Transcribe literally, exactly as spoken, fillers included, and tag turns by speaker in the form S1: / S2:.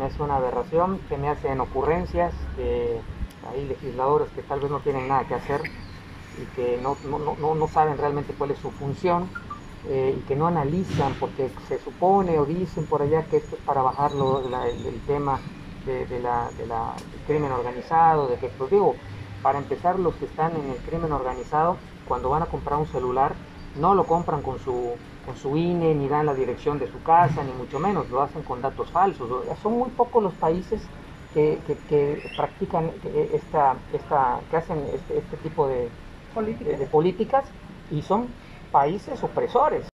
S1: me hace una aberración, se me hacen ocurrencias de hay legisladores que tal vez no tienen nada que hacer y que no, no, no, no saben realmente cuál es su función, eh, y que no analizan porque se supone o dicen por allá que esto es para bajar lo, la, el, el, tema de, de la, de la, del crimen organizado, de que, pues digo, para empezar, los que están en el crimen organizado, cuando van a comprar un celular, no lo compran con su, con su I N E, ni dan la dirección de su casa, ni mucho menos, lo hacen con datos falsos. Son muy pocos los países que, que, que practican esta, esta, que hacen este, este tipo de, de, de políticas, y son países opresores.